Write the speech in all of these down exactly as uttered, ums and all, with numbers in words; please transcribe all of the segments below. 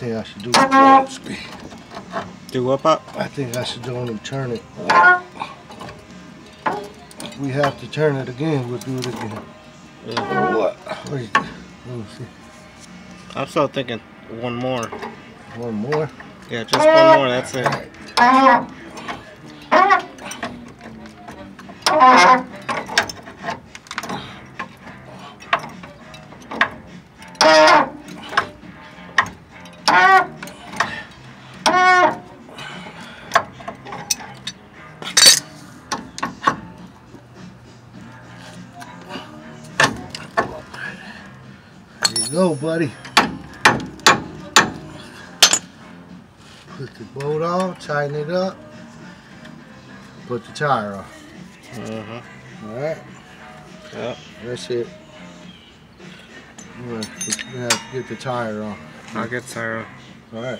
think I should do it. Do what, Pop? I think I should only turn it. If we have to turn it again, we'll do it again. Yeah. What? What is this? Let me see. I'm still thinking one more. One more? Yeah, just one more, that's it. There you go, buddy. Put the bolt on, tighten it up, put the tire on. Mm-hmm. Alright? Yep. That's it. We're gonna have to get the tire on. I'll get Sarah. Alright.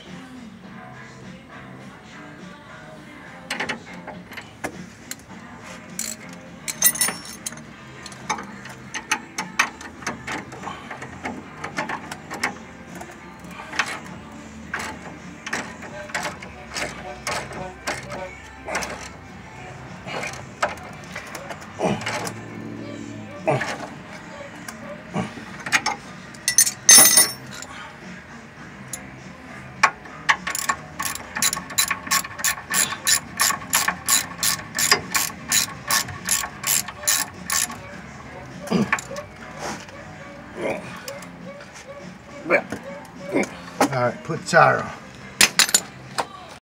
Alright, put the tire on.